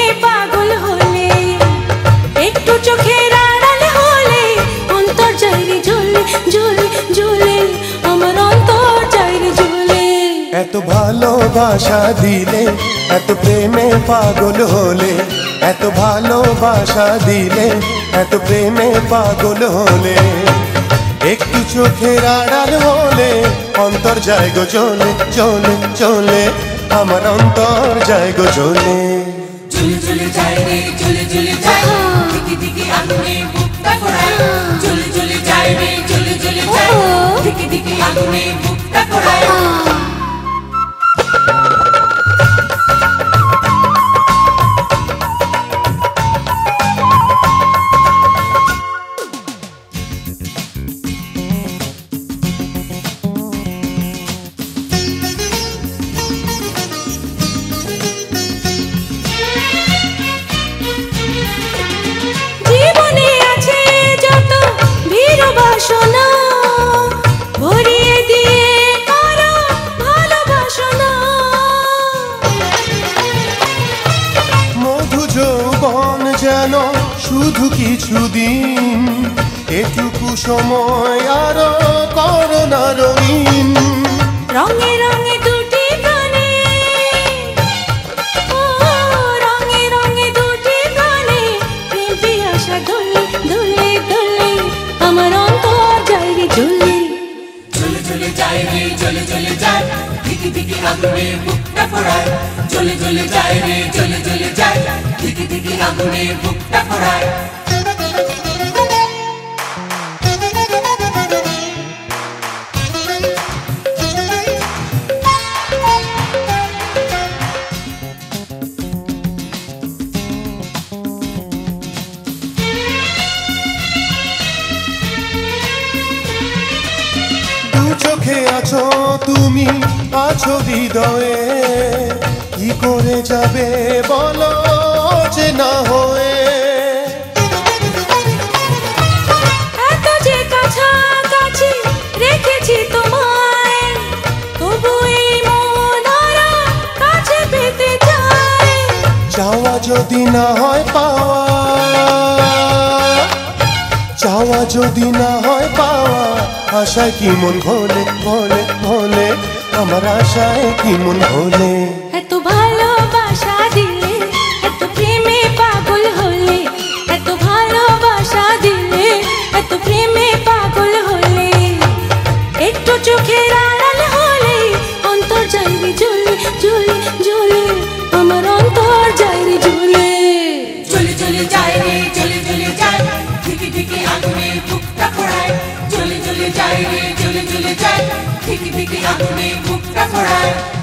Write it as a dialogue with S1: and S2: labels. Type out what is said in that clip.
S1: পাগল হলে, একটু চোখের আড়াল হলে অন্তর যাইরে জ্বলে জ্বলে জ্বলে, আমার অন্তর যাইরে জ্বলে।
S2: এত ভালোবাসা দিলে, এত প্রেমে পাগল হলে, এত ভালোবাসা দিলে, এত প্রেমে পাগল হলে, একটু চোখের আড়াল হলে অন্তর যায় গো জ্বলে জ্বলে জ্বলে, আমার অন্তর যায় গো জ্বলে।
S3: জ্বলে জ্বলে যায় রে জ্বলে জ্বলে যায়, দিকে দিকে আগুনে বুকটা পোড়ায়। জ্বলে জ্বলে যায় রে জ্বলে জ্বলে যায়, দিকে দিকে আগুনে বুকটা পোড়ায়।
S2: যেন শুধু কিছুদিন, এটুকু সময় আরো করোনা রঙিন।
S1: রঙে রঙে দুটি প্রাণে, ও রঙে রঙে দুটি প্রাণে, প্রেম পিয়াসা দোলে দোলে দোলে, আমার অন্তর যাইরে জ্বলে।
S3: জ্বলে জ্বলে যায় রে জ্বলে জ্বলে যায়, দিকে দিকে আগুনে বুকটা পোড়ায়। জ্বলে জ্বলে যায় রে জ্বলে জ্বলে যায়, দিকে দিকে আগুনে বুকটা পোড়ায়।
S2: চোখে আছো তুমি, আছো হৃদয়ে, কি করে যাবে বলো যে না হয়ে।
S1: এত যে কাছাকাছি রেখেছি তোমায়, তবু এই মন আরো কাছে পেতে চায়।
S2: চাওয়া যদি না হয় পাওয়া, চাওয়া যদি না হয় পাওয়া, আশায় কি মন ভোলে ভোলে ভোলে, আমার আশায় কি মন ভোলে।
S1: এত ভালোবাসা দিলে, এত প্রেমে পাগল হলে, এত ভালোবাসা দিলে, এত প্রেমে পাগল হলে, একটু চোখের আড়াল হলে অন্তর যাইরে জ্বলে জ্বলে জ্বলে, আমার অন্তর যাইরে জ্বলে।
S3: জ্বলে জ্বলে যায় রে জ্বলে জ্বলে যায়, দিকে দিকে আগুনে বুকটা পোড়ায়। জ্বলে জ্বলে যায় রে জ্বলে জ্বলে যায়, দিকে দিকে আগুনে বুকটা পোড়ায়।